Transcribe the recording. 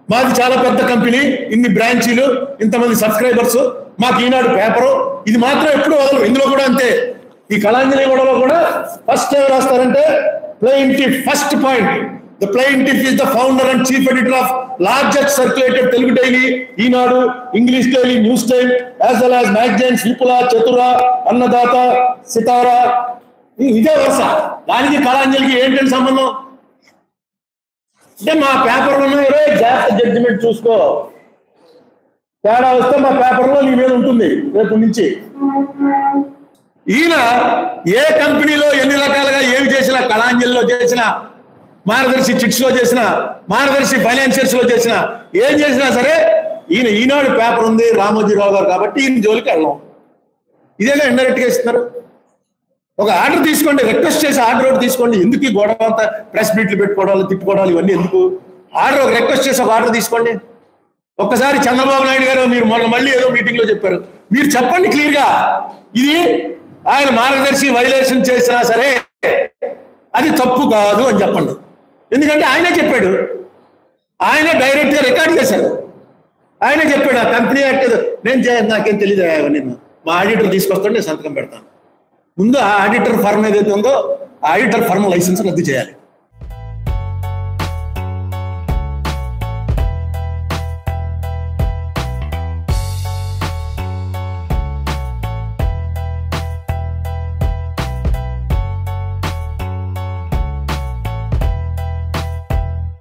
మాది చాలా పెద్ద కంపెనీ, ఇన్ని బ్రాంచీలు, ఇంతమంది సబ్స్క్రైబర్స్, మాకు ఈనాడు పేపరు, ఇది మాత్రం ఎప్పుడు వదలరు. ఇందులో కూడా అంతే. ఈ కళాంజలి గొడవలో కూడా ఫస్ట్ ఏం రాస్తారంటే plaintiff first point, the plaintiff is the founder and chief editor of largest circulated Telugu daily Eenadu, English daily News Time, as well as magazines Vipula, Chatura, Annadata, Sitara. ఇదే వరుస. దానికి కళాంజలికి ఏంటంటే సంబంధం అంటే మా పేపర్లో జాగ్రత్త జడ్జిమెంట్ చూసుకో, తేడా వస్తే మా పేపర్లో నీ మీద ఉంటుంది రేపు నుంచి. ఈయన ఏ కంపెనీలో ఎన్ని రకాలుగా ఏమి చేసినా, కళాంజలిలో చేసిన, మార్గదర్శి చిట్స్ లో చేసిన, మార్గదర్శి ఫైనాన్షియర్స్ లో చేసిన, ఏం చేసినా సరే ఈయన ఈనాడు పేపర్ ఉంది రామోజీరావు గారు కాబట్టి ఈయన జోలికి వెళ్ళాం. ఇదేగా ఇండైరెక్ట్ గా ఇస్తున్నారు. ఒక ఆర్డర్ తీసుకోండి, రిక్వెస్ట్ చేసి ఆర్డర్ ఒకటి తీసుకోండి. ఎందుకు ఈ గొడవ అంతా ప్రెస్ మీట్లు పెట్టుకోవడాలు, తిప్పుకోవడాలు ఇవన్నీ ఎందుకు? ఆర్డర్ ఒక రిక్వెస్ట్ చేసి ఒక ఆర్డర్ తీసుకోండి. ఒక్కసారి చంద్రబాబు నాయుడు గారు మీరు మొన్న మళ్ళీ ఏదో మీటింగ్ లో చెప్పారు, మీరు చెప్పండి క్లియర్ గా, ఇది ఆయన మార్గదర్శి వైలేషన్ చేసినా సరే అది తప్పు కాదు అని చెప్పండి. ఎందుకంటే ఆయనే చెప్పాడు, ఆయన డైరెక్ట్ గా రికార్డ్ చేశాడు, ఆయనే చెప్పాడు ఆ కంపెనీ యాక్ట్ నేను నాకేం తెలియదు, నేను మా ఆడిటర్ తీసుకొస్తాను, నేను సంతకం పెడతాను. ముందు ఆ ఆడిటర్ ఫర్మ్ ఏదైతే ఉందో ఆ ఆడిటర్ ఫర్మ్ లైసెన్స్ రద్దు చేయాలి.